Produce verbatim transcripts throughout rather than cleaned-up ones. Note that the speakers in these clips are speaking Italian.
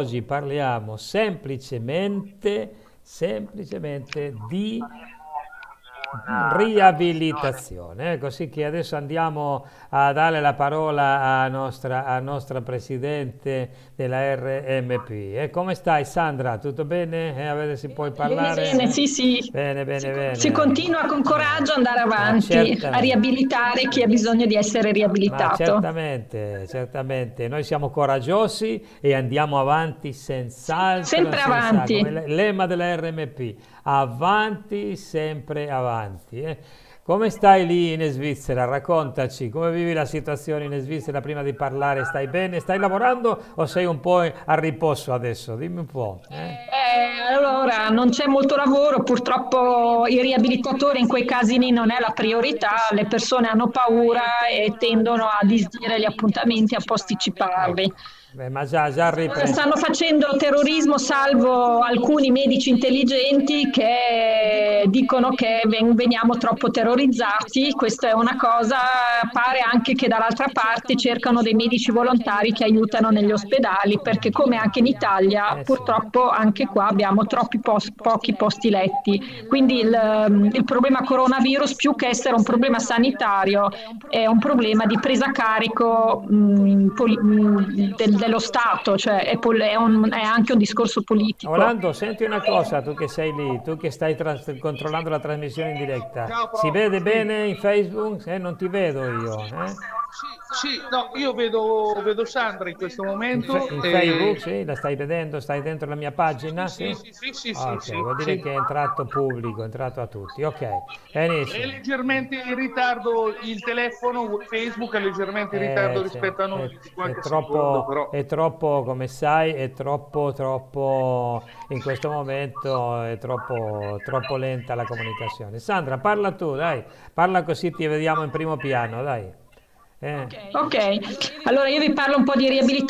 oggi parliamo semplicemente, semplicemente di riabilitazione, eh, così che adesso andiamo a dare la parola a nostra, a nostra Presidente della R M P. Eh, come stai Sandra? Tutto bene? Eh, a vedere se puoi Bene, parlare? bene, Eh? sì, sì. Bene, bene, Si bene. continua con coraggio ad andare Ma avanti, a certamente. riabilitare chi ha bisogno di essere Ma riabilitato. certamente, certamente, noi siamo coraggiosi e andiamo avanti senz'altro, Sempre senza, come avanti. le- lemma della R M P, avanti, sempre avanti. eh. Come stai lì in Svizzera? Raccontaci, come vivi la situazione in Svizzera prima di parlare? Stai bene? Stai lavorando o sei un po' a riposo adesso? Dimmi un po'. eh. Eh, allora, non c'è molto lavoro, purtroppo il riabilitatore in quei casi lì non è la priorità, le persone hanno paura e tendono a disdire gli appuntamenti, a posticiparli. Ecco, beh, ma già, già Eh, ripreso. Stanno facendo terrorismo salvo alcuni medici intelligenti che dicono che ven- veniamo troppo terrorizzati. Questa è una cosa, pare anche che dall'altra parte cercano dei medici volontari che aiutano negli ospedali, perché come anche in Italia, Eh sì. purtroppo anche qua abbiamo troppi pos- pochi posti letti. Quindi il, il problema coronavirus, più che essere un problema sanitario, è un problema di presa a carico mh, poli- mh, del- dello Stato, cioè è, pol- è un- è anche un discorso politico. Orlando, senti una cosa, tu che sei lì, tu che stai tras- controllando la trasmissione in diretta, Ciao si prof, vede sì. bene in Facebook? Eh, non ti vedo io. eh? Sì, sì, no, io vedo, vedo Sandra in questo In, fe- momento in e... Facebook, sì, la stai vedendo? Stai dentro la mia pagina? Sì, Sì? sì, sì, sì, sì, Ok, sì, vuol dire sì. che è entrato pubblico, è entrato a tutti. Ok, È benissimo. leggermente in ritardo il telefono, Facebook è leggermente in Eh, ritardo cioè, rispetto a noi è, di è qualche secondo, troppo, però... è troppo, come sai, è troppo, troppo, in questo momento è troppo, troppo lenta la comunicazione. Sandra, parla tu, dai, parla così ti vediamo in primo piano, dai. Eh, Ok, allora io vi parlo un po' di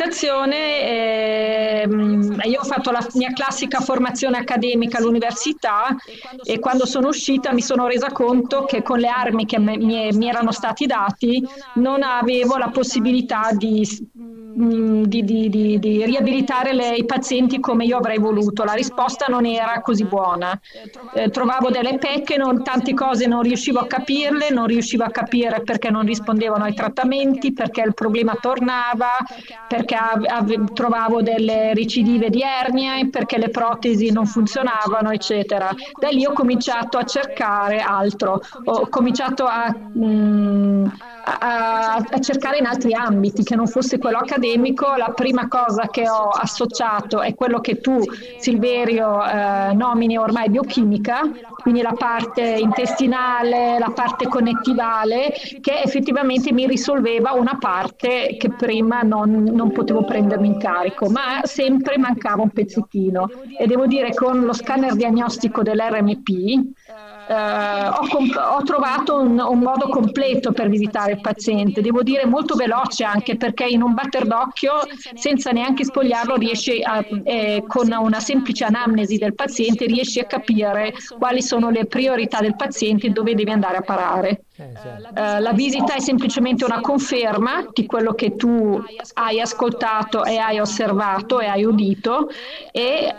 riabilitazione. ehm, io ho fatto la mia classica formazione accademica all'università e quando sono uscita mi sono resa conto che con le armi che me- mi, mi erano stati dati non avevo la possibilità di, mh, di- di- di- di riabilitare le- i pazienti come io avrei voluto. La risposta non era così buona. Eh, trovavo delle pecche, non- tante cose non riuscivo a capirle, non riuscivo a capire perché non rispondevano ai trattamenti, perché il problema tornava, perché av- av- trovavo delle recidive di ernia, perché le protesi non funzionavano, eccetera. Da lì ho cominciato a cercare altro, ho cominciato a, mh, a, a cercare in altri ambiti che non fosse quello accademico. La prima cosa che ho associato è quello che tu, Silverio, eh, nomini ormai biochimica, quindi la parte intestinale, la parte connettivale, che effettivamente mi risolveva una parte che prima non, non potevo prendermi in carico, ma sempre mancava un pezzettino. E devo dire che con lo scanner diagnostico dell'R M P eh, ho, comp- ho trovato un, un modo completo per visitare il paziente, devo dire molto veloce anche perché in un batter d'occhio, senza neanche spogliarlo, riesci a, eh, con una semplice anamnesi del paziente, riesci a capire quali sono le priorità del paziente e dove devi andare a parare. eh, certo. Eh, la visita è semplicemente una conferma di quello che tu hai ascoltato e hai osservato e hai udito e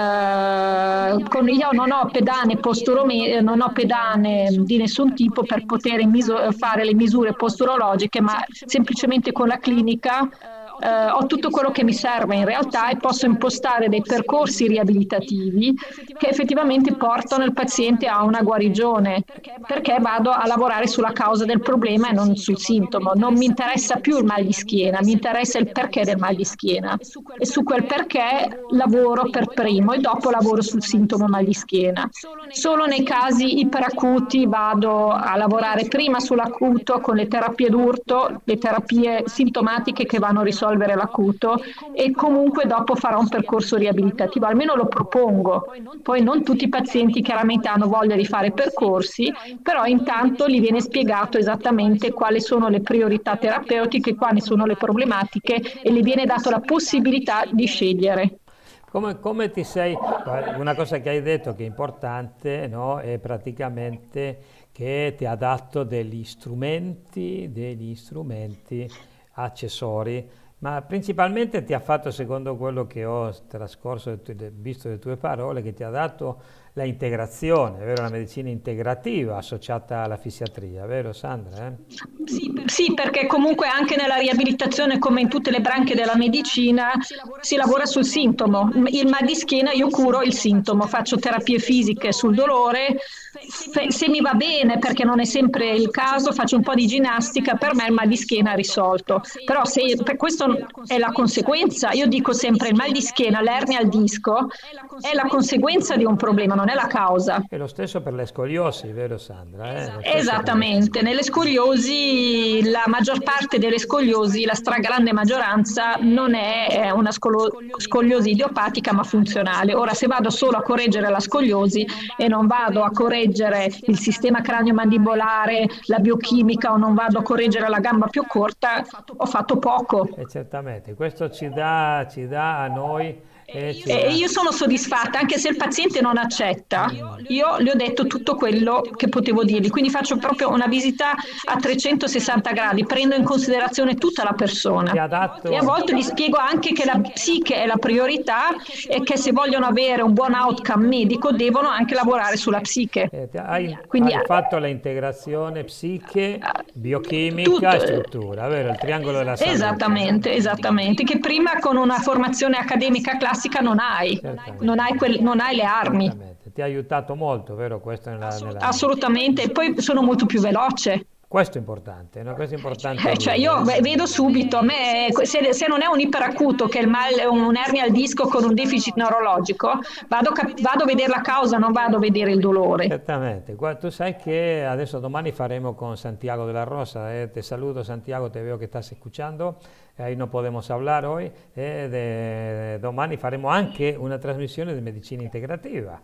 eh, con, io non ho pedane posturome, non ho pedane di nessun tipo per poter miso- fare le misure posturologiche, ma semplicemente con la clinica eh, ho tutto quello che mi serve in realtà e posso impostare dei percorsi riabilitativi che effettivamente portano il paziente a una guarigione, perché vado a lavorare sulla causa del problema e non sul sintomo. Non mi interessa più il mal di schiena, mi interessa il perché del mal di schiena e su quel perché lavoro per primo e dopo lavoro sul sintomo mal di schiena. Solo nei casi iperacuti vado a lavorare prima sull'acuto con le terapie d'urto, le terapie sintomatiche che vanno a risolvere l'acuto e comunque dopo farò un percorso riabilitativo, almeno lo propongo. Poi non tutti i pazienti chiaramente hanno voglia di fare percorsi, però intanto gli viene spiegato esattamente quali sono le priorità terapeutiche, quali sono le problematiche e gli viene dato la possibilità di scegliere. Come, come ti sei, una cosa che hai detto che è importante, no? È praticamente che ti ha dato degli strumenti, degli strumenti accessori Ma principalmente ti ha fatto, secondo quello che ho trascorso, visto le tue parole, che ti ha dato la integrazione, vero? La medicina integrativa associata alla fisiatria, vero Sandra? Eh? Sì, per, sì, perché comunque anche nella riabilitazione, come in tutte le branche della medicina, si lavora sul sintomo. Il mal di schiena io curo il sintomo, faccio terapie fisiche sul dolore, se mi va bene, perché non è sempre il caso, faccio un po' di ginnastica, per me il mal di schiena è risolto. Però se per questo è la conseguenza, io dico sempre il mal di schiena, l'ernia al disco, è la conseguenza di un problema, non è la causa. E lo stesso per le scoliosi, vero Sandra? Eh? Esattamente, nelle scoliosi, la maggior parte delle scoliosi, la stragrande maggioranza, non è una scolo- scoliosi idiopatica ma funzionale. Ora, se vado solo a correggere la scoliosi e non vado a correggere il sistema cranio-mandibolare, la biochimica, o non vado a correggere la gamba più corta, ho fatto poco. E certamente, questo ci dà, ci dà a noi... E io sono soddisfatta, anche se il paziente non accetta, io le ho detto tutto quello che potevo dirgli, quindi faccio proprio una visita a trecentosessanta gradi, prendo in considerazione tutta la persona e a volte gli spiego anche che la psiche è la priorità e che se vogliono avere un buon outcome medico devono anche lavorare sulla psiche. Eh, hai, quindi hai fatto l'integrazione psiche, biochimica tutto, e struttura, vero? Il triangolo della salute. Esattamente, esattamente, che prima con una formazione accademica classica non hai, non hai, quel, non hai le armi. Ti ha aiutato molto, vero? Questo nella, nella... Assolutamente, e poi sono molto più veloce. Questo è importante, no? Questo è importante. Eh, cioè io vedo subito, a me, se, se non è un iperacuto, che è il mal, un'ernia al disco con un deficit neurologico, vado, vado a vedere la causa, non vado a vedere il dolore. Certamente. Guarda, tu sai che adesso domani faremo con Santiago de la Rosa, eh? Te saluto Santiago, te veo che estás escuchando, ahí no podemos hablar hoy, eh? de, domani faremo anche una trasmissione di medicina integrativa.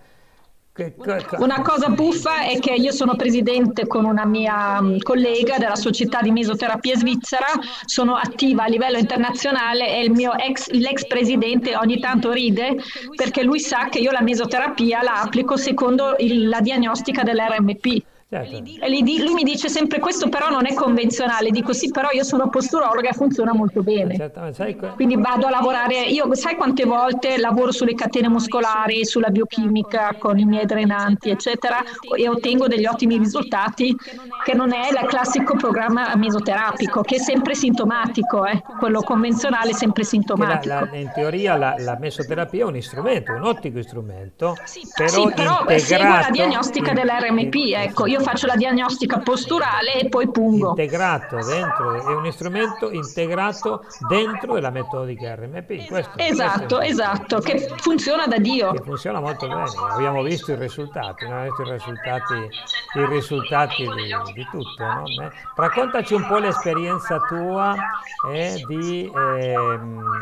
Una cosa buffa è che io sono presidente con una mia collega della società di mesoterapia svizzera, sono attiva a livello internazionale e il mio ex, l'ex presidente ogni tanto ride perché lui sa che io la mesoterapia la applico secondo il, la diagnostica dell'R M P. Certo. E lui mi dice sempre questo però non è convenzionale, dico sì però io sono posturologa e funziona molto bene, quindi vado a lavorare, io sai quante volte lavoro sulle catene muscolari, sulla biochimica con i miei drenanti eccetera e ottengo degli ottimi risultati che non è il classico programma mesoterapico che è sempre sintomatico, eh. Quello convenzionale è sempre sintomatico. La, la, in teoria la, la mesoterapia è un strumento, un ottimo strumento, sì, però, sì, però segue la diagnostica in, dell'R M P, in, ecco, io faccio la diagnostica posturale e poi pungo. Integrato dentro, è un strumento integrato dentro della metodica R M P. Questo, esatto, questo esatto, che funziona da Dio. Che funziona molto bene, abbiamo visto i risultati, abbiamo visto i risultati, i risultati di, di tutto. No? Eh? Raccontaci un po' l'esperienza tua eh, di... Eh,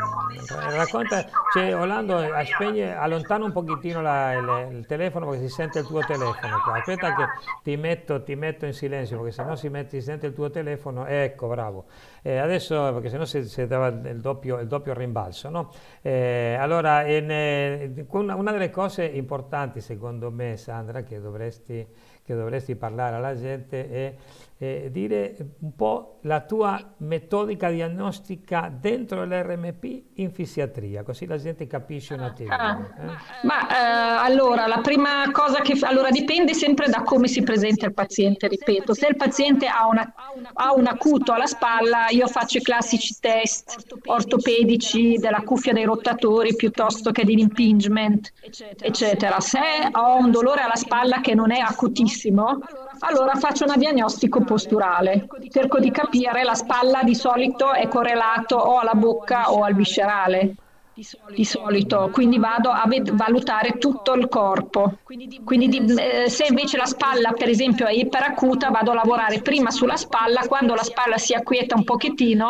racconta, cioè, Orlando, spegne, allontana un pochettino la, il, il telefono perché si sente il tuo telefono qua. Aspetta che ti metto, ti metto in silenzio perché se no si, mette, si sente il tuo telefono. Ecco, bravo. Eh, adesso perché se no si, si dava il doppio, il doppio rimbalzo. No? Eh, allora, in, eh, una, una delle cose importanti secondo me, Sandra, che dovresti, che dovresti parlare alla gente è Eh, dire un po' la tua metodica diagnostica dentro l'R M P in fisiatria, così la gente capisce un attimo. Ah, eh? Ma eh, allora, la prima cosa che fa, allora dipende sempre da come si presenta il paziente, ripeto, se il paziente ha, una, ha un acuto alla spalla, io faccio i classici test ortopedici della cuffia dei rotatori piuttosto che di impingement, eccetera. Se ho un dolore alla spalla che non è acutissimo, allora faccio una diagnostico posturale, cerco di capire, la spalla di solito è correlato o alla bocca o al viscerale, di solito, quindi vado a valutare tutto il corpo, quindi di, eh, se invece la spalla per esempio è iperacuta vado a lavorare prima sulla spalla, quando la spalla si acquieta un pochettino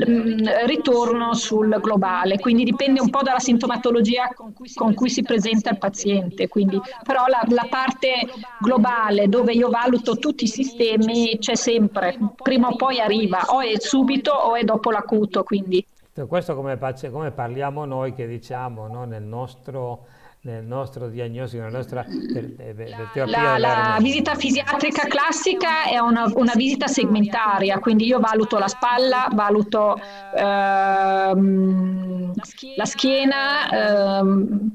mh, ritorno sul globale, quindi dipende un po' dalla sintomatologia con cui si presenta il paziente, quindi, però la, la parte globale dove io valuto tutti i sistemi c'è sempre, prima o poi arriva, o è subito o è dopo l'acuto, quindi Questo come, come parliamo noi che diciamo, no, nel nostro... nel nostro diagnostico, nella nostra terapia. La, la visita fisiatrica classica è una, una visita segmentaria, quindi io valuto la spalla, valuto ehm, la schiena, ehm,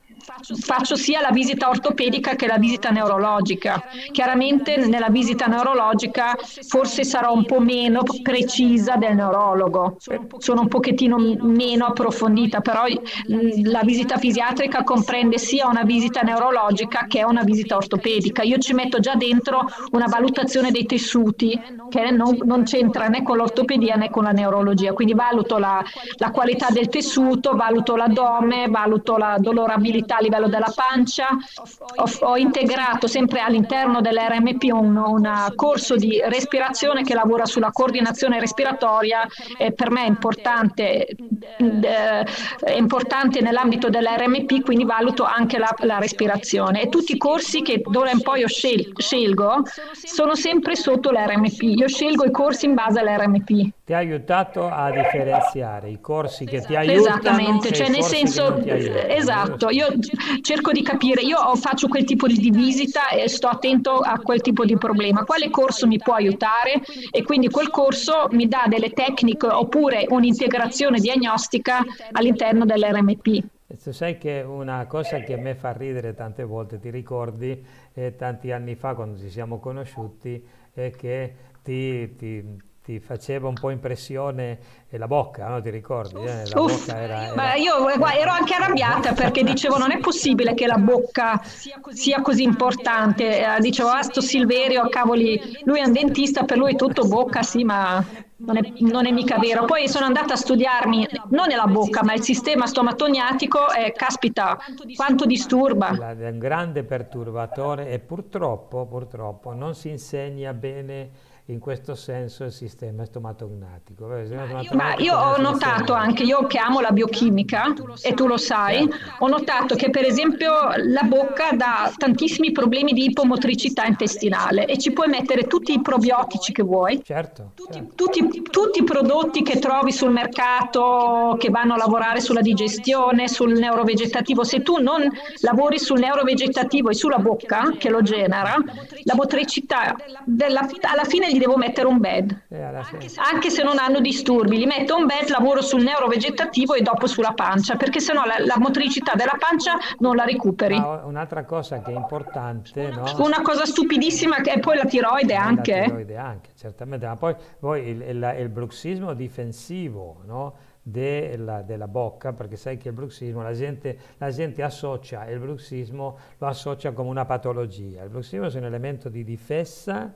faccio sia la visita ortopedica che la visita neurologica. Chiaramente nella visita neurologica forse sarò un po' meno precisa del neurologo, sono un pochettino meno approfondita, però la visita fisiatrica comprende sia una visita neurologica che una visita ortopedica. Io ci metto già dentro una valutazione dei tessuti che non, non c'entra né con l'ortopedia né con la neurologia, quindi valuto la, la qualità del tessuto, valuto l'addome, valuto la dolorabilità a livello della pancia. Ho, ho integrato sempre all'interno dell'R M P un, un corso di respirazione che lavora sulla coordinazione respiratoria, e per me è importante, eh, è importante nell'ambito dell'R M P, quindi valuto anche la, la respirazione, e tutti i corsi che d'ora in poi io scel- scelgo sono sempre sotto l'R M P. Io scelgo i corsi in base all'R M P. Ti ha aiutato a differenziare i corsi che ti aiutano. Esattamente, cioè nel senso, esatto, io cerco di capire, io faccio quel tipo di visita e sto attento a quel tipo di problema, quale corso mi può aiutare, e quindi quel corso mi dà delle tecniche oppure un'integrazione diagnostica all'interno dell'R M P. Tu sai che una cosa che a me fa ridere tante volte, ti ricordi eh, tanti anni fa quando ci siamo conosciuti, è che ti... ti ti faceva un po' impressione eh, la bocca, no? Ti ricordi? Eh? La Uff, bocca era, era... Ma io guarda, ero anche arrabbiata perché dicevo non è possibile che la bocca sia così importante. Eh, dicevo, ah, sto Silverio, cavoli, lui è un dentista, per lui è tutto bocca, sì, ma non è, non è mica vero. Poi sono andata a studiarmi non nella bocca, ma il sistema stomatogniatico, e caspita, quanto disturba. È un grande perturbatore, e purtroppo, purtroppo non si insegna bene in questo senso il sistema stomatognatico. Ma io ho notato anche, io che amo la biochimica, e tu lo sai, ho notato che per esempio la bocca dà tantissimi problemi di ipomotricità intestinale, e ci puoi mettere tutti i probiotici che vuoi, certo, tutti, certo. Tutti, tutti i prodotti che trovi sul mercato che vanno a lavorare sulla digestione, sul neurovegetativo. Se tu non lavori sul neurovegetativo e sulla bocca che lo genera, la motricità della, alla fine gli devo mettere un bed, anche se non hanno disturbi, gli metto un bed, lavoro sul neurovegetativo e dopo sulla pancia, perché sennò la, la motricità della pancia non la recuperi. Ah, un'altra cosa che è importante, no? Una cosa stupidissima che è poi la tiroide anche. La tiroide anche, certamente, ma poi, poi il, il, il bruxismo difensivo, no? Della, della bocca, perché sai che il bruxismo, la gente, la gente associa il bruxismo, lo associa come una patologia. Il bruxismo è un elemento di difesa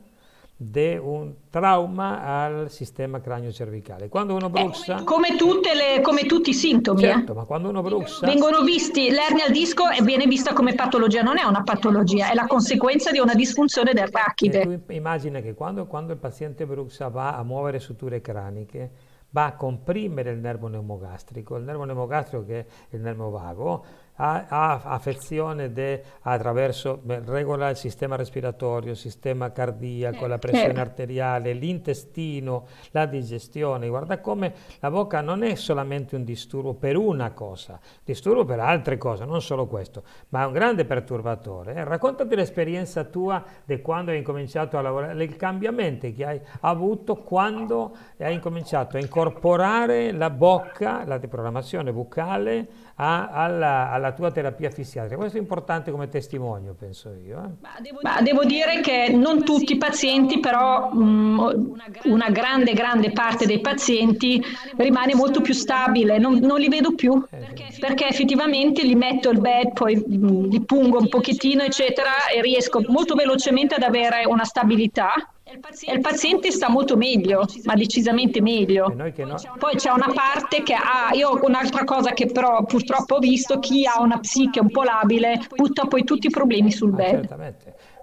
di un trauma al sistema cranio-cervicale. Quando uno bruxa... Eh, come, tutte le, come tutti i sintomi. Certo, eh. ma quando uno bruxa... Vengono visti, l'ernia al disco e viene vista come patologia, non è una patologia, è la conseguenza di una disfunzione del rachide. E tu immagina che quando, quando il paziente bruxa va a muovere suture craniche, va a comprimere il nervo pneumogastrico, il nervo pneumogastrico che è il nervo vago, ha, ha affezione de, attraverso, regola il sistema respiratorio, il sistema cardiaco, la pressione arteriale, l'intestino, la digestione. Guarda come la bocca non è solamente un disturbo per una cosa, disturbo per altre cose, non solo questo, ma è un grande perturbatore. Eh, raccontati l'esperienza tua di quando hai incominciato a lavorare, il cambiamento che hai avuto quando hai incominciato a incorporare la bocca, la deprogrammazione buccale a, alla, alla tua terapia fisiatrica. Questo è importante come testimonio, penso io. Eh. Ma, devo Ma devo dire che non tutti i pazienti, però mh, una grande, grande parte dei pazienti rimane molto più stabile, non, non li vedo più, eh, perché effettivamente gli metto il bed, poi mh, li pungo un pochettino, eccetera, e riesco molto velocemente ad avere una stabilità. E il paziente sta molto meglio, ma decisamente meglio. No. Poi c'è una parte che ha, io un'altra cosa che però purtroppo ho visto, chi ha una psiche un po' labile butta poi tutti i problemi sul ah, bed. Certamente.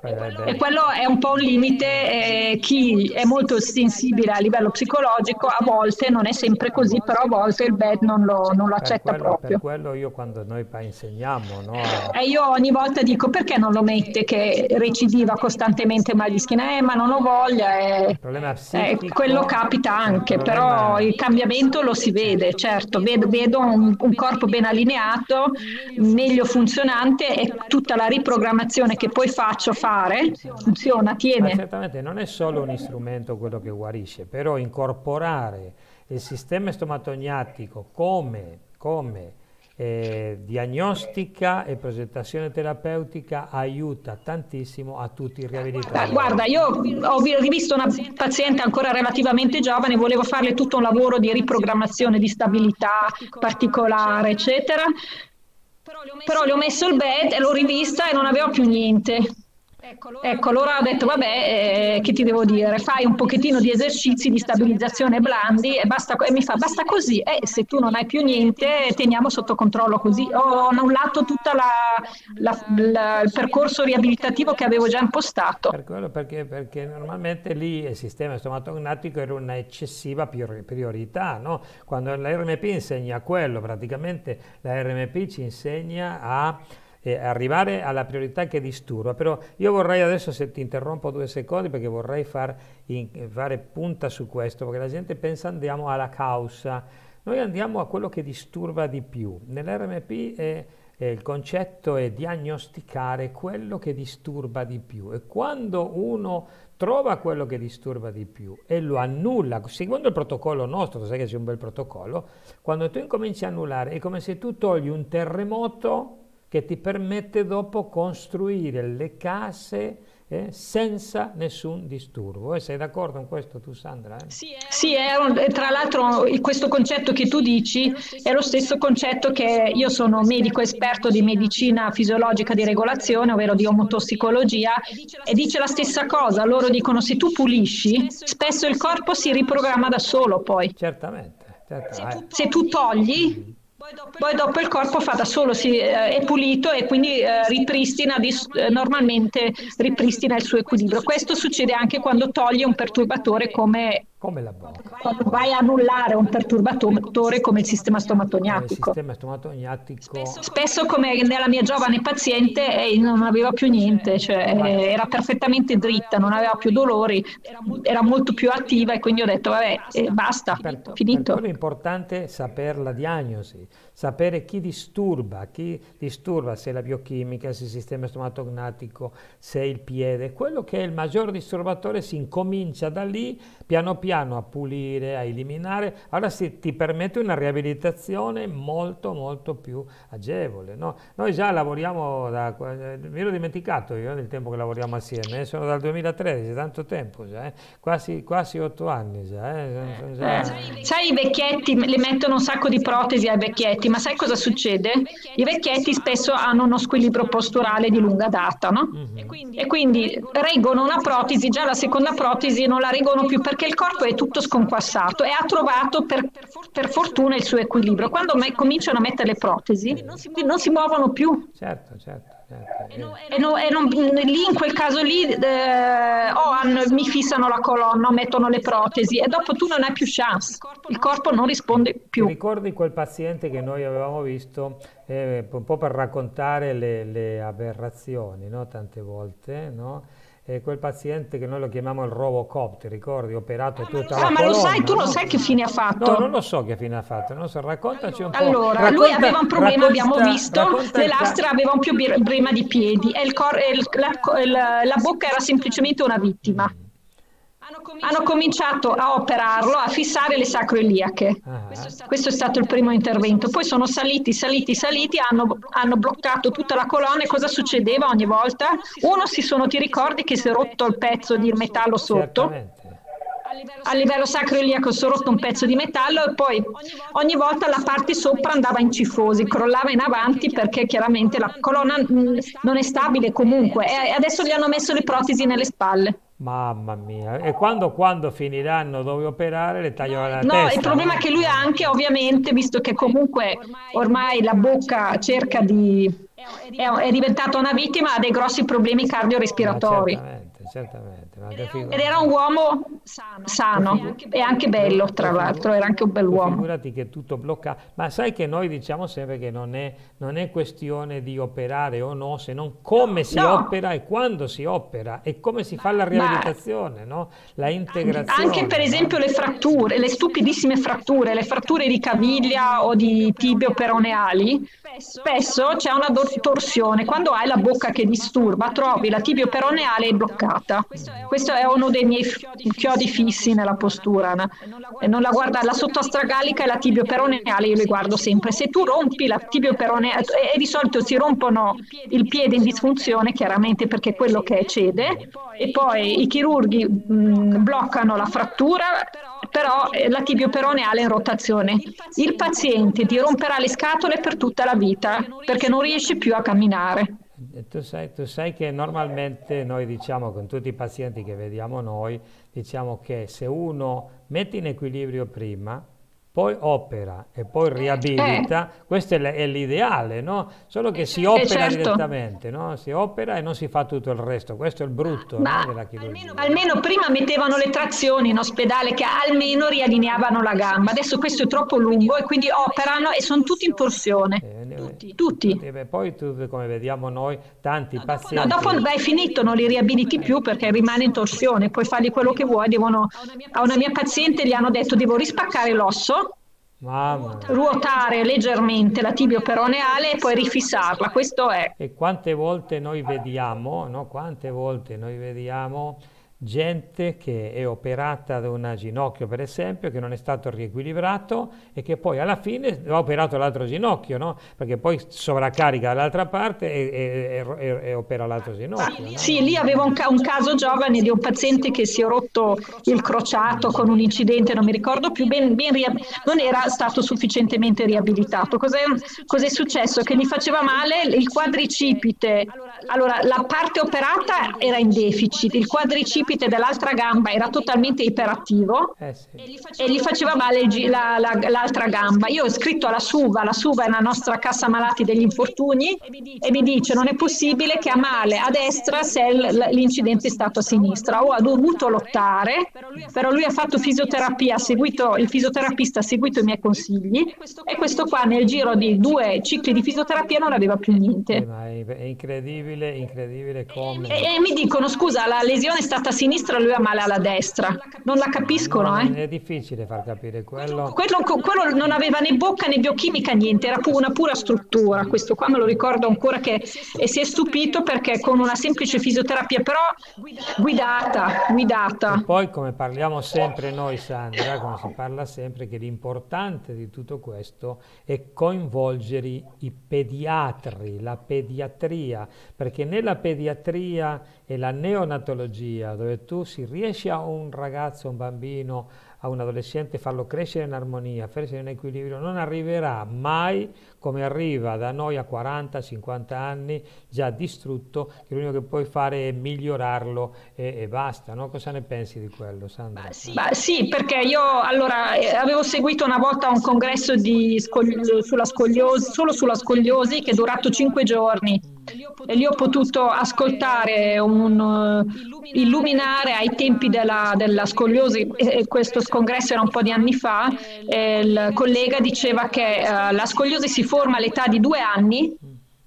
E quello è un po' un limite, eh, chi è molto sensibile a livello psicologico a volte, non è sempre così, però a volte il bed non lo, non lo accetta per quello, proprio. Per quello io quando noi insegniamo, no, a... E io ogni volta dico perché non lo mette che recidiva costantemente mal di schiena, eh, ma non ho voglia, e, il problema eh, psichico, quello capita anche, il però problema... il cambiamento lo si vede, certo, vedo, vedo un, un corpo ben allineato, meglio funzionante e tutta la riprogrammazione che poi faccio fare funziona, tiene. Ma certamente non è solo un strumento quello che guarisce, però incorporare il sistema stomatogniatico come, come eh, diagnostica e progettazione terapeutica aiuta tantissimo a tutti i riabilitatori. Guarda, io ho rivisto una paziente ancora relativamente giovane, volevo farle tutto un lavoro di riprogrammazione, di stabilità particolare, eccetera, però le ho messo il bed e l'ho rivista e non avevo più niente. Ecco, allora ho detto, vabbè, eh, che ti devo dire, fai un pochettino di esercizi di stabilizzazione blandi e, basta, e mi fa, basta così, eh, se tu non hai più niente, teniamo sotto controllo così. Ho annullato tutto il percorso riabilitativo che avevo già impostato. Per quello, perché, perché normalmente lì il sistema stomatognostico era una eccessiva priorità, no? Quando la R M P insegna quello, praticamente la R M P ci insegna a E arrivare alla priorità che disturba. Però io vorrei adesso, se ti interrompo due secondi, perché vorrei far in, fare punta su questo, perché la gente pensa andiamo alla causa, noi andiamo a quello che disturba di più. Nell'R M P è, è il concetto è diagnosticare quello che disturba di più, e quando uno trova quello che disturba di più e lo annulla, seguendo il protocollo nostro, sai che c'è un bel protocollo, quando tu incominci a annullare è come se tu togli un terremoto che ti permette dopo costruire le case eh, senza nessun disturbo. E sei d'accordo con questo tu, Sandra? Eh? Sì, è, tra l'altro questo concetto che tu dici è lo stesso concetto che io sono medico esperto di medicina fisiologica di regolazione, ovvero di omotossicologia, e dice la stessa cosa. Loro dicono se tu pulisci, spesso il corpo si riprogramma da solo poi. Certamente. certamente. Se tu togli... Poi dopo il corpo fa da solo, si, eh, è pulito e quindi eh, ripristina, dis, eh, normalmente ripristina il suo equilibrio. Questo succede anche quando togli un perturbatore come, come la bocca. Quando vai a annullare un perturbatore come il sistema stomatognostico. Il sistema stomatognostico. Spesso, come nella mia giovane paziente, eh, non aveva più niente, cioè eh, era perfettamente dritta, non aveva più dolori, era molto più attiva, e quindi ho detto vabbè, eh, basta, per, finito. Per quello è importante sapere la diagnosi, sapere chi disturba, chi disturba, se è la biochimica, se il sistema stomatognostico, se è il piede. Quello che è il maggior disturbatore si incomincia da lì, piano piano a pulire, a eliminare. Allora si, ti permette una riabilitazione molto molto più agevole, no? Noi già lavoriamo, da, mi ero dimenticato io del tempo che lavoriamo assieme, eh? Sono dal duemilatredici, tanto tempo già, eh? quasi, quasi otto anni già, eh? Sono già... Eh, sai, i vecchietti le mettono un sacco di protesi ai vecchietti, ma sai cosa succede? I vecchietti spesso hanno uno squilibrio posturale di lunga data, no? Mm-hmm. E quindi reggono una protesi, già la seconda protesi non la reggono più perché il corpo è tutto sconquassato e ha trovato per, per fortuna il suo equilibrio. Quando me, cominciano a mettere le protesi non si, non si muovono più. Certo, certo. certo. E, no, e, no, e non, lì in quel caso lì eh, oh, hanno, mi fissano la colonna, mettono le protesi e dopo tu non hai più chance, il corpo non risponde più. Ti ricordi quel paziente che noi avevamo visto eh, un po' per raccontare le, le aberrazioni, no? Tante volte, no? E quel paziente che noi lo chiamiamo il Robocop, ti ricordi? Operato tutta la ah, ma colonna, lo sai, tu no? lo sai che fine ha fatto? No, non lo so che fine ha fatto, non so, raccontaci un po'. Allora, racconta, lui aveva un problema, racconta, abbiamo visto, le lastre il... avevano più problema di piedi e, il cor- e il, la, la, la bocca era semplicemente una vittima. Mm. Hanno cominciato a operarlo, a fissare le sacroiliache. Ah. Questo è stato il primo intervento. Poi sono saliti, saliti, saliti, hanno, hanno bloccato tutta la colonna. E cosa succedeva ogni volta? Uno, si sono, ti ricordi che si è rotto il pezzo di metallo sotto? Certamente. A livello sacroiliaco si è rotto un pezzo di metallo e poi ogni volta la parte sopra andava in cifosi, crollava in avanti perché chiaramente la colonna mh, non è stabile comunque. E adesso gli hanno messo le protesi nelle spalle. Mamma mia, e quando, quando finiranno dove operare le tagliano la no, testa? No, il problema no? è che lui ha anche, ovviamente, visto che comunque ormai la bocca cerca di, è, è diventata una vittima, ha dei grossi problemi cardiorespiratori. Ma certamente, certamente. Ma che Ed era un uomo sano e anche bello, tra l'altro, era anche un bell'uomo. Figurati che è tutto bloccato. Ma sai che noi diciamo sempre che non è, non è questione di operare o no, se non come si No. opera e quando si opera e come si fa la riabilitazione, no? La integrazione. Anche per esempio no? le fratture, le stupidissime fratture, le fratture di caviglia o di tibio-peroneali, spesso c'è una dor- torsione. Quando hai la bocca che disturba, trovi la tibio-peroneale bloccata. Questo è uno dei miei f- chiodi fissi nella postura. no? E non la guarda, la sottoastragalica e la tibio-peroneale io le guardo sempre. Se tu rompi la tibio-peroneale, e, e di solito si rompono il piede in disfunzione, chiaramente perché è quello che cede, e poi i chirurghi mh, bloccano la frattura, però eh, la tibio-peroneale è in rotazione. Il paziente ti romperà le scatole per tutta la vita perché non riesce più a camminare. E Tu sai, tu sai che normalmente noi diciamo con tutti i pazienti che vediamo noi, diciamo che se uno mette in equilibrio prima, poi opera e poi riabilita, questo è l- è l'ideale, no? Solo che si opera certo. direttamente, no? Si opera e non si fa tutto il resto, questo è il brutto no, Ma della chirurgia. almeno prima mettevano le trazioni in ospedale che almeno riallineavano la gamba. Adesso questo è troppo lungo e quindi operano e sono tutti in torsione. Eh, Tutti. Tutti. Beh, poi tu, come vediamo noi, tanti No, pazienti... dopo hai finito, non li riabiliti più perché rimane in torsione, puoi fargli quello che vuoi. Devono, a una mia paziente gli hanno detto devo rispaccare l'osso, Mamma mia. ruotare leggermente la tibio-peroneale e poi rifissarla. Questo è. E quante volte noi vediamo, no? Quante volte noi vediamo gente che è operata da un ginocchio, per esempio, che non è stato riequilibrato e che poi alla fine ha operato l'altro ginocchio, no? Perché poi sovraccarica dall'altra parte e, e- e- e opera l'altro ginocchio. no? Sì, lì avevo un, ca- un caso giovane di un paziente che si è rotto il crociato con un incidente, non mi ricordo più, ben, ben ria- non era stato sufficientemente riabilitato. Cos'è, cos'è successo? Che gli faceva male il quadricipite. Allora, la parte operata era in deficit, il quadricipite dell'altra gamba era totalmente iperattivo Eh sì. e gli faceva male il gi- la- la- l'altra gamba. Io ho scritto alla SUVA, la SUVA è la nostra cassa malati degli infortuni, e mi dice non è possibile che ha male a destra se l- l'incidente è stato a sinistra. Ho dovuto lottare, però lui ha fatto fisioterapia, ha seguito, il fisioterapista ha seguito i miei consigli e questo qua nel giro di due cicli di fisioterapia non aveva più Eh, niente. ma è, è incredibile, incredibile come... E, e mi dicono scusa, la lesione è stata a sinistra, lui ha male alla destra. Non la capiscono, No, eh? è difficile far capire quello. Quello, quello non aveva né bocca né biochimica, niente, era pu- una pura struttura. Questo qua me lo ricordo ancora che e si è stupito perché con una semplice fisioterapia, però guidata, E guidata. poi, come parliamo sempre noi, Sandra, come si parla sempre, che l'importante di tutto questo è coinvolgere i i pediatri, la pediatria, perché nella pediatria e la neonatologia, dove tu si riesci a un ragazzo, un bambino, a un adolescente, farlo crescere in armonia, farlo in equilibrio, non arriverà mai come arriva da noi a quaranta cinquanta anni, già distrutto, che l'unico che puoi fare è migliorarlo e, e basta, no? Cosa ne pensi di quello, Sandra? Ma sì, perché io allora eh, avevo seguito una volta un congresso di scogli- sulla scogliosi, solo sulla scogliosi che è durato cinque giorni e lì ho potuto ascoltare un eh, illuminare ai tempi della, della scogliosi, e e questo congresso era un po' di anni fa, e il collega diceva che eh, la scogliosi si forma all'età di due anni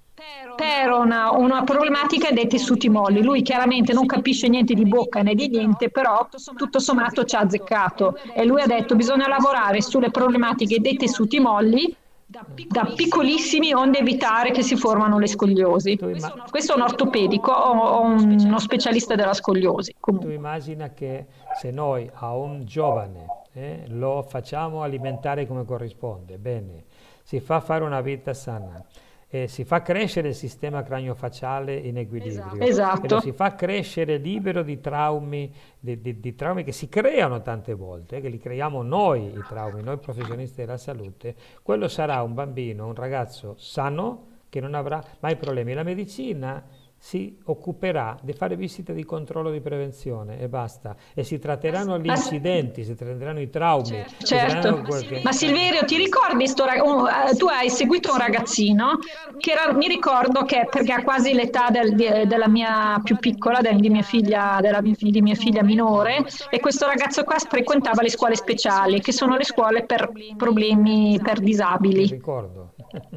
per una, una problematica dei tessuti molli. Lui chiaramente non capisce niente di bocca né di niente, però tutto sommato ci ha azzeccato e lui ha detto bisogna lavorare sulle problematiche dei tessuti molli da piccolissimi onde evitare che si formano le scogliosi. Tu, imma- Questo è un ortopedico o, o un- uno specialista della scogliosi. tu Comunque. immagina che se noi a un giovane eh, lo facciamo alimentare come corrisponde, bene, si fa fare una vita sana, e si fa crescere il sistema cranio-facciale in equilibrio Esatto. e lo si fa crescere libero di traumi, di, di- di traumi che si creano tante volte, eh, che li creiamo noi i traumi, noi professionisti della salute, quello sarà un bambino, un ragazzo sano che non avrà mai problemi. La medicina si occuperà di fare visite di controllo di prevenzione e basta, e si tratteranno gli incidenti, si tratteranno i traumi. Certo, Qualche... ma Silverio, ti ricordi, sto rag... uh, tu hai seguito un ragazzino che era, mi ricordo che, perché ha quasi l'età del, di, della mia più piccola, del, di, mia figlia, della, di mia figlia minore, e questo ragazzo qua frequentava le scuole speciali, che sono le scuole per problemi, per disabili. Mi ricordo.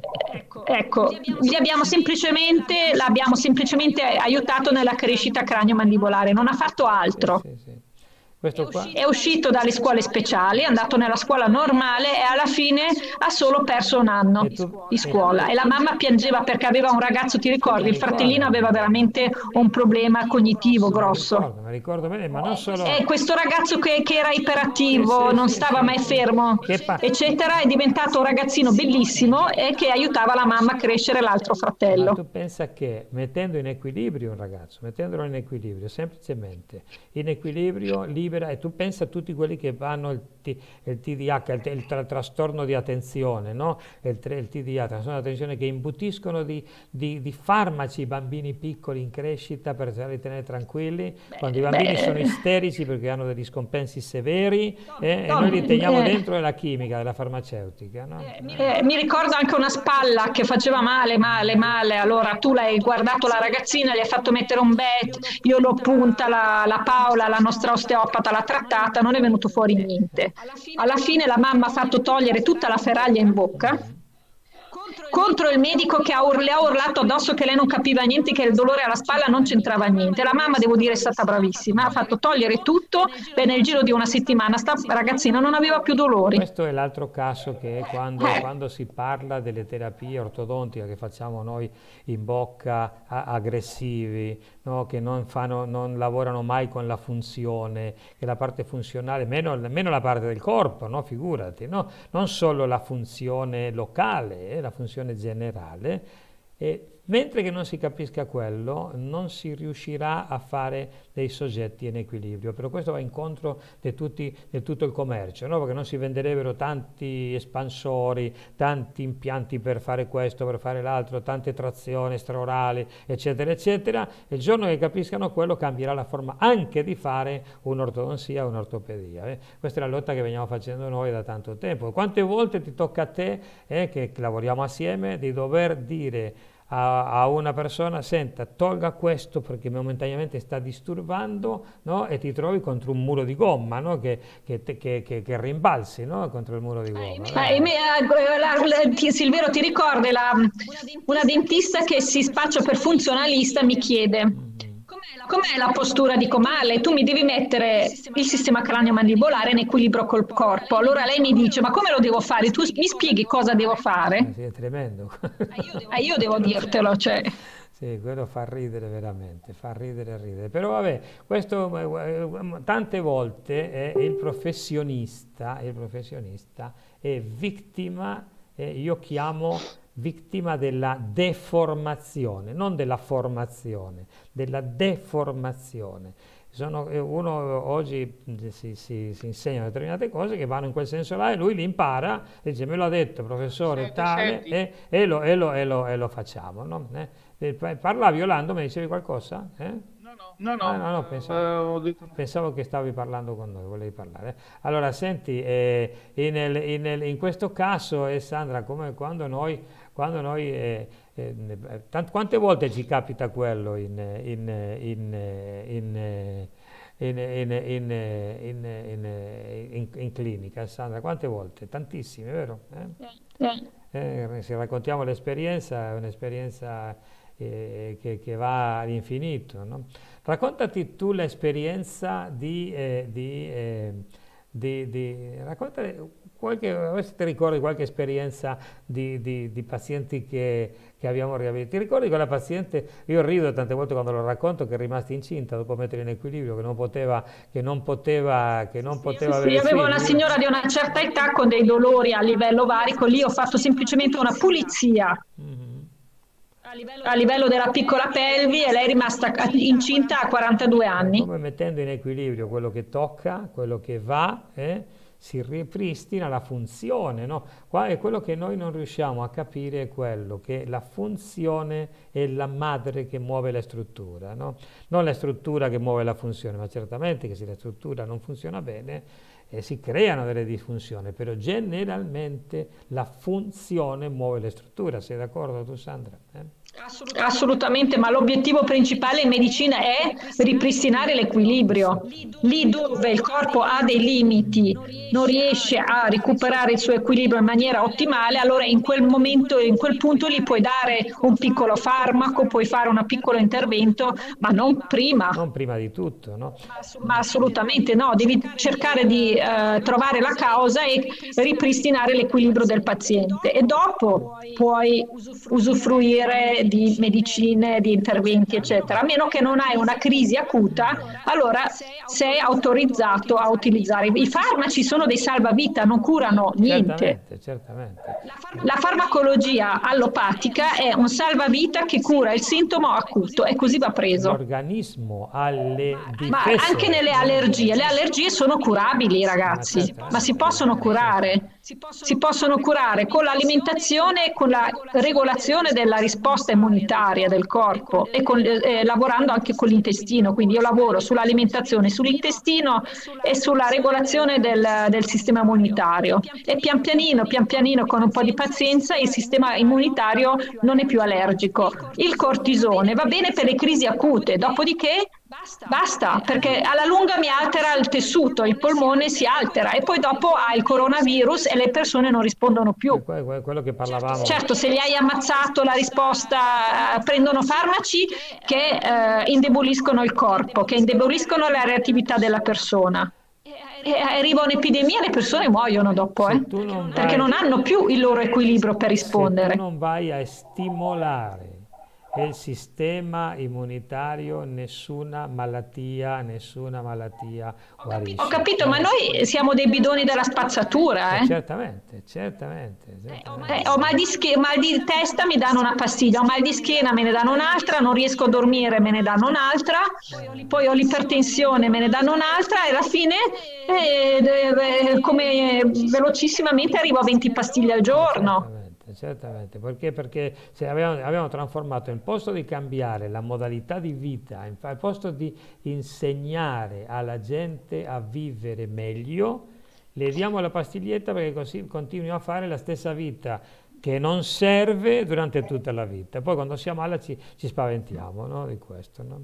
Ecco, gli abbiamo semplicemente, l'abbiamo semplicemente aiutato nella crescita cranio-mandibolare, non ha fatto altro. Sì, sì, sì. Questo qua... È uscito dalle scuole speciali, è andato nella scuola normale e alla fine ha solo perso un anno tu... di scuola. E la mamma piangeva perché aveva un ragazzo, ti ricordi? Il fratellino aveva veramente un problema cognitivo grosso. Mi ricordo, mi ricordo bene, ma non solo... E questo ragazzo che, che era iperattivo, sì, sì, non sì, stava sì, mai sì. fermo, Pa... eccetera, è diventato un ragazzino bellissimo e che aiutava la mamma a crescere l'altro fratello. Ma tu pensa che mettendo in equilibrio un ragazzo, mettendolo in equilibrio, semplicemente in equilibrio, libera, e tu pensa a tutti quelli che hanno il, T, il T D A H, il, il, il trastorno di attenzione, no? il, il T D A, il trastorno di attenzione, che imbutiscono di, di, di farmaci i bambini piccoli in crescita per farli tenere tranquilli, beh, quando i bambini beh. sono isterici perché hanno degli scompensi severi, eh, no, e noi li teniamo eh. dentro della chimica, della farmaceutica. No? Eh, eh, mi ricordo anche una spalla che faceva male, male, male, allora tu l'hai guardato la ragazzina, gli hai fatto mettere un bet, io l'ho punta, la, la Paola, la nostra osteopata, l'ha trattata, non è venuto fuori niente. Alla fine la mamma ha fatto togliere tutta la ferraglia in bocca contro il medico che ha ur- le ha urlato addosso che lei non capiva niente, che il dolore alla spalla non c'entrava niente. La mamma, devo dire, è stata bravissima, ha fatto togliere tutto e nel giro di una settimana sta ragazzina non aveva più dolori. Questo è l'altro caso, che è quando, eh. quando si parla delle terapie ortodontiche che facciamo noi in bocca, a- aggressivi, no? Che non, fanno, non lavorano mai con la funzione, che la parte funzionale, meno, meno la parte del corpo, no? Figurati, no? Non solo la funzione locale, eh? La funzione generale, e mentre che non si capisca quello non si riuscirà a fare dei soggetti in equilibrio. Però questo va incontro di, tutti, di tutto il commercio, no? Perché non si venderebbero tanti espansori, tanti impianti per fare questo, per fare l'altro, tante trazioni extraorali, eccetera, eccetera. Il giorno che capiscano quello cambierà la forma anche di fare un'ortodonzia o un'ortopedia. Eh? Questa è la lotta che veniamo facendo noi da tanto tempo. Quante volte ti tocca a te, eh, che lavoriamo assieme, di dover dire a, a una persona: senta, tolga questo perché momentaneamente sta disturbando, no? E ti trovi contro un muro di gomma, no? che, che, che, che, che rimbalzi, no? Contro il muro di gomma. Eh, eh, la, la, Silvero, ti ricordi la, una dentista che si spaccia per funzionalista mi chiede: mm-hmm. Com'è la postura di Comale? Tu mi devi mettere il sistema cranio-mandibolare in equilibrio col corpo. Allora lei mi dice: ma come lo devo fare? Tu mi spieghi cosa devo fare? Eh sì, è tremendo. Eh, io devo dirtelo, cioè. Sì, quello fa ridere veramente, fa ridere ridere. Però vabbè, questo tante volte eh, il professionista, il professionista è vittima, eh, io chiamo vittima della deformazione, non della formazione, della deformazione. Sono, uno oggi si, si, si insegnano determinate cose che vanno in quel senso là e lui li impara, dice: me l'ha detto professore senti, tale, senti. E, e, lo, e, lo, e, lo, e lo facciamo. No? Eh? Parlavi, Orlando, mi dicevi qualcosa? Eh? No, no, no, no, ah, no, no pensavo, uh, detto... pensavo che stavi parlando con noi, volevi parlare. Allora, senti, eh, in, in, in questo caso, eh, Sandra, come quando noi, quando noi eh, eh, tant, quante volte ci capita quello in, in, in, in, in, in, in, in, in, in, in clinica, Sandra? Quante volte? Tantissime, vero? Eh? Eh, se raccontiamo l'esperienza, è un'esperienza eh, che, che va all'infinito, no? Raccontati tu l'esperienza di, eh, di, eh, di, di raccontare qualche, se ti ricordi qualche esperienza di, di, di pazienti che, che abbiamo riabilitato. Ti ricordi quella paziente, io rido tante volte quando lo racconto, che è rimasta incinta dopo mettere in equilibrio, che non poteva, che non poteva, che non poteva sì, avere sì, avevo figli. Una signora di una certa età con dei dolori a livello varico, lì ho fatto semplicemente una pulizia. Mm-hmm. A livello della piccola pelvi e lei è rimasta incinta a quarantadue anni. Come mettendo in equilibrio quello che tocca, quello che va, eh? si ripristina la funzione, no? Qua è quello che noi non riusciamo a capire, è quello che la funzione è la madre che muove la struttura, no? Non la struttura che muove la funzione, ma certamente che se la struttura non funziona bene eh, si creano delle disfunzioni, però generalmente la funzione muove la struttura. Sei d'accordo tu, Sandra? Eh? Assolutamente, ma l'obiettivo principale in medicina è ripristinare l'equilibrio. Lì dove il corpo ha dei limiti, non riesce a recuperare il suo equilibrio in maniera ottimale, allora in quel momento, in quel punto gli puoi dare un piccolo farmaco, puoi fare un piccolo intervento, ma non prima. Non prima di tutto, no? Ma assolutamente no, devi cercare di eh, trovare la causa e ripristinare l'equilibrio del paziente e dopo puoi usufruire di medicine, di interventi, eccetera. A meno che non hai una crisi acuta, allora sei autorizzato a utilizzare. I farmaci sono dei salvavita, non curano niente. Certamente, certamente. La farmacologia allopatica è un salvavita che cura il sintomo acuto e così va preso. L'organismo ha le difese. Ma anche nelle allergie, le allergie sono curabili, ragazzi, ma si possono curare. Si possono curare con l'alimentazione e con la regolazione della risposta immunitaria del corpo e con, eh, lavorando anche con l'intestino. Quindi io lavoro sull'alimentazione, sull'intestino e sulla regolazione del, del sistema immunitario. E pian pianino, pian pianino, con un po' di pazienza, il sistema immunitario non è più allergico. Il cortisone va bene per le crisi acute, dopodiché basta, perché alla lunga mi altera il tessuto, il polmone si altera e poi dopo ha il coronavirus e le persone non rispondono più. Quello che parlavamo. Certo, se gli hai ammazzato la risposta, eh, prendono farmaci che eh, indeboliscono il corpo, che indeboliscono la reattività della persona. E arriva un'epidemia e le persone muoiono dopo, eh, non perché vai, non hanno più il loro equilibrio per rispondere. Se tu non vai a stimolare il sistema immunitario, nessuna malattia, nessuna malattia guarisce. Ho capito, ma noi siamo dei bidoni della spazzatura, eh? Eh, certamente, certamente. certamente. Eh, ho mal di, schiena, mal di testa, mi danno una pastiglia, ho mal di schiena, me ne danno un'altra, non riesco a dormire, me ne danno un'altra, poi ho l'ipertensione, me ne danno un'altra e alla fine, eh, eh, come velocissimamente arrivo a venti pastiglie al giorno. Certamente, perché, perché se abbiamo, abbiamo trasformato, al posto di cambiare la modalità di vita, al posto di insegnare alla gente a vivere meglio, le diamo la pastiglietta perché così continui a fare la stessa vita che non serve durante tutta la vita. Poi quando siamo alla ci, ci spaventiamo, no, di questo, no?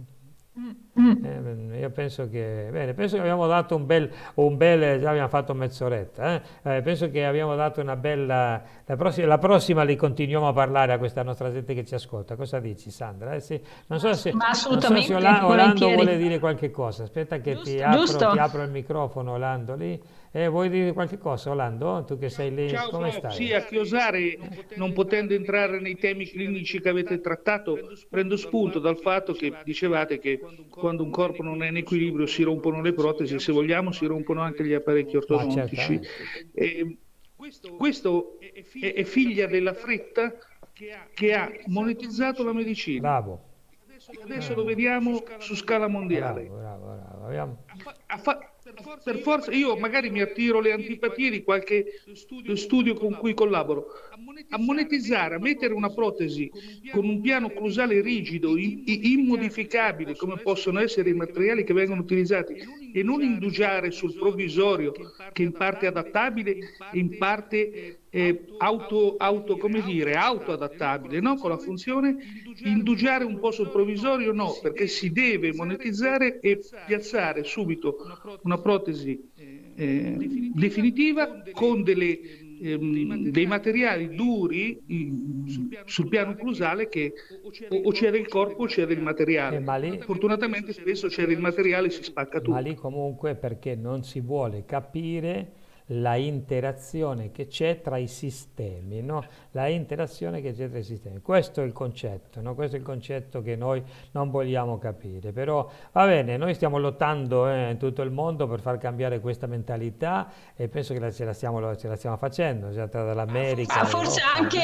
Eh, io penso che, bene, penso che abbiamo dato un bel, un bel già abbiamo fatto mezz'oretta, eh? Eh, penso che abbiamo dato una bella, la prossima, la prossima li continuiamo a parlare a questa nostra gente che ci ascolta. Cosa dici, Sandra? Eh, sì. Non so se, non so se Orlando, Orlando vuole dire qualche cosa, aspetta che ti apro, ti apro il microfono, Orlando, lì. Eh, vuoi dire qualche cosa, Orlando? Tu che sei lì, Ciao, come no, stai? Sì, a chiosare, non potendo entrare nei temi clinici che avete trattato, prendo spunto dal fatto che dicevate che quando un corpo non è in equilibrio si rompono le protesi, se vogliamo si rompono anche gli apparecchi ortodontici. E questo è, è figlia della fretta che ha monetizzato la medicina. Bravo. Adesso lo vediamo su scala mondiale. Bravo, bravo, bravo. Abbiamo... A fa... Per forza, io magari mi attiro le antipatie di qualche studio con cui collaboro. A monetizzare, a mettere una protesi con un piano occlusale rigido, immodificabile, come possono essere i materiali che vengono utilizzati, e non indugiare sul provvisorio, che in parte è adattabile e in parte è auto, auto, come dire, autoadattabile, no? Con la funzione, indugiare un po' sul provvisorio no, perché si deve monetizzare e piazzare subito una protesi eh, definitiva con delle, ehm, dei materiali duri in, sul piano occlusale che o c'era il corpo o c'era il materiale. Eh, lì, Fortunatamente spesso c'era il materiale e si spacca tutto. Ma lì comunque perché non si vuole capire la interazione che c'è tra i sistemi, no? La interazione che c'è tra i sistemi. Questo è il concetto, no? Questo è il concetto che noi non vogliamo capire. Però va bene, noi stiamo lottando eh, in tutto il mondo per far cambiare questa mentalità e penso che la, ce, la stiamo, ce la stiamo facendo, cioè tra l'America. Ma forse anche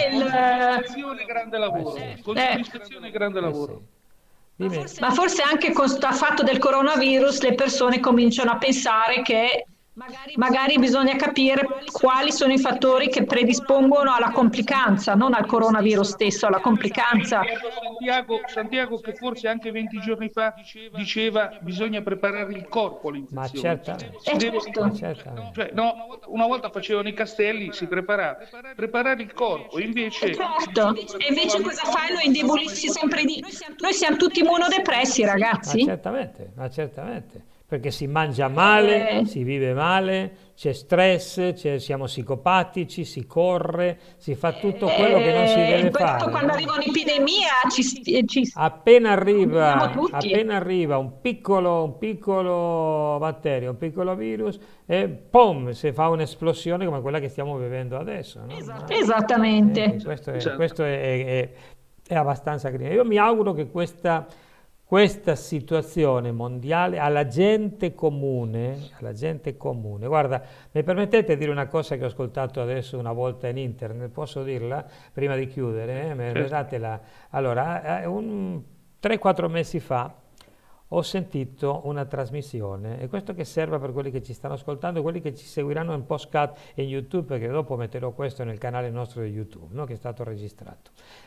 il grande lavoro. Eh, Con soddisfazione e grande lavoro. Eh, sì. Ma forse anche con il fatto del coronavirus le persone cominciano a pensare che Magari bisogna capire quali sono i fattori che predispongono alla complicanza, non al coronavirus stesso, alla complicanza. Santiago, Santiago che forse anche venti giorni fa diceva bisogna preparare il corpo Ma all'infezione. certamente. Eh, Devo- certo. Ma certamente. Cioè, no, una volta facevano i castelli, si preparava. Preparare il corpo, invece... Certo, e invece cosa fai? Lo indebolisci sempre di... Noi siamo tutti immunodepressi, Ma ragazzi. certamente, ma certamente, perché si mangia male, Eh. si vive male, c'è stress, c'è- siamo psicopatici, si corre, si fa tutto quello che non si Eh, deve poi dopo fare, quando no? arriva un'epidemia ci, sti- ci Appena stiamo arriva, tutti. appena arriva un piccolo, un piccolo batterio, un piccolo virus, e pom, si fa un'esplosione come quella che stiamo vivendo adesso, no? Ma- Esattamente. eh, questo è, Esatto. questo è- è- è abbastanza grave. Io mi auguro che questa, questa situazione mondiale alla gente comune, alla gente comune, guarda, mi permettete di dire una cosa che ho ascoltato adesso una volta in internet, posso dirla prima di chiudere? Eh? Me- me date la- Allora, eh, un, tre quattro mesi fa ho sentito una trasmissione, e questo che serve per quelli che ci stanno ascoltando e quelli che ci seguiranno in podcast e in YouTube, perché dopo metterò questo nel canale nostro di YouTube, no, che è stato registrato.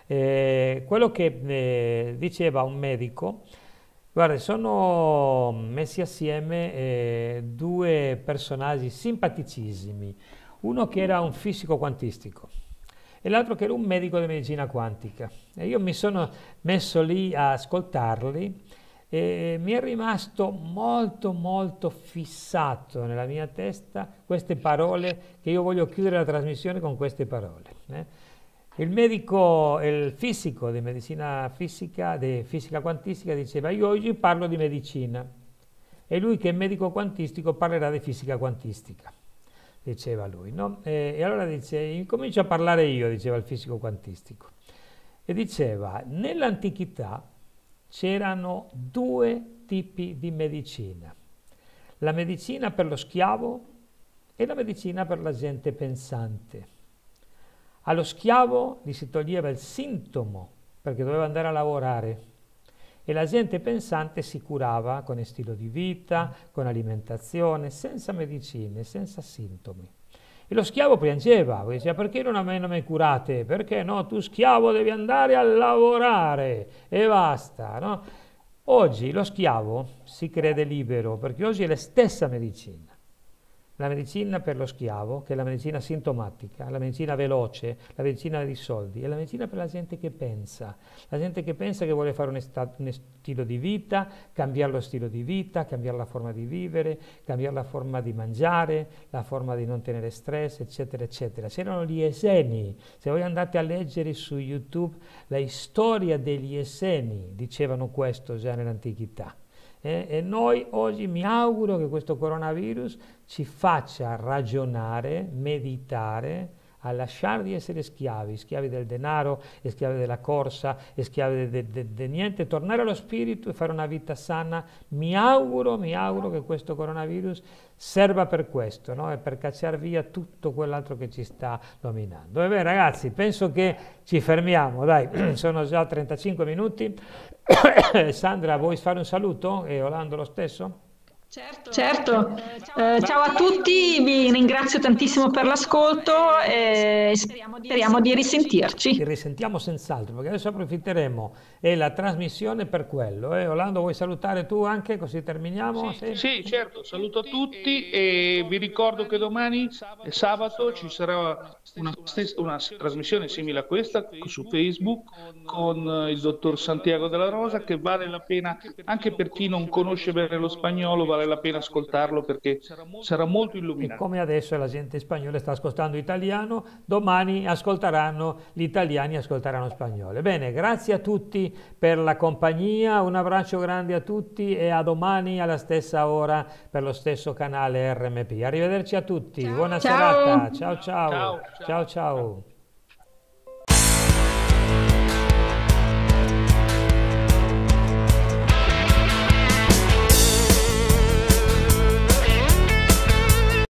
Eh, quello che eh, diceva un medico, guarda, sono messi assieme eh, due personaggi simpaticissimi, uno che era un fisico quantistico e l'altro che era un medico di medicina quantica. E io mi sono messo lì a ascoltarli e mi è rimasto molto molto fissato nella mia testa queste parole, che io voglio chiudere la trasmissione con queste parole. eh. Il medico, il fisico di medicina fisica, di fisica quantistica, diceva: io oggi parlo di medicina, e lui che è medico quantistico parlerà di fisica quantistica, diceva lui, no? E, e allora dice, incomincio a parlare io, diceva il fisico quantistico, e diceva, nell'antichità c'erano due tipi di medicina, la medicina per lo schiavo e la medicina per la gente pensante. Allo schiavo gli si toglieva il sintomo perché doveva andare a lavorare, e la gente pensante si curava con stile di vita, con alimentazione, senza medicine, senza sintomi. E lo schiavo piangeva, diceva: perché non me non mi curate? Perché no? Tu schiavo devi andare a lavorare e basta, no? Oggi lo schiavo si crede libero perché oggi è la stessa medicina. La medicina per lo schiavo, che è la medicina sintomatica, la medicina veloce, la medicina di soldi, è la medicina per la gente che pensa, la gente che pensa che vuole fare un, un stile di vita, cambiare lo stile di vita, cambiare la forma di vivere, cambiare la forma di mangiare, la forma di non tenere stress, eccetera, eccetera. C'erano gli Esseni, se voi andate a leggere su YouTube la storia degli Esseni, dicevano questo già nell'antichità. Eh, e noi oggi mi auguro che questo coronavirus ci faccia ragionare, meditare, a lasciare di essere schiavi, schiavi del denaro, e schiavi della corsa, e schiavi di niente, tornare allo spirito e fare una vita sana. Mi auguro, mi auguro che questo coronavirus serva per questo, no? E per cacciare via tutto quell'altro che ci sta dominando. E beh, ragazzi, penso che ci fermiamo, dai, sono già trentacinque minuti. Sandra, vuoi fare un saluto? E Orlando lo stesso? Certo, certo. Eh, ciao a tutti, vi ringrazio tantissimo per l'ascolto e speriamo di Ci risentirci. risentiamo senz'altro, perché adesso approfitteremo e la trasmissione per quello. Eh? Orlando, vuoi salutare tu anche, così terminiamo? Sì? Sì, certo, saluto a tutti e vi ricordo che domani, è sabato, ci sarà una, stessa, una trasmissione simile a questa su Facebook con il dottor Santiago della Rosa, che vale la pena, anche per chi non conosce bene lo spagnolo, vale la pena ascoltarlo perché sarà molto E illuminante. come adesso la gente spagnola sta ascoltando italiano, domani ascolteranno gli italiani, ascolteranno spagnolo. Bene, grazie a tutti per la compagnia, un abbraccio grande a tutti e a domani alla stessa ora per lo stesso canale R M P. Arrivederci a tutti, buona Ciao. serata, ciao ciao, Ciao, ciao ciao.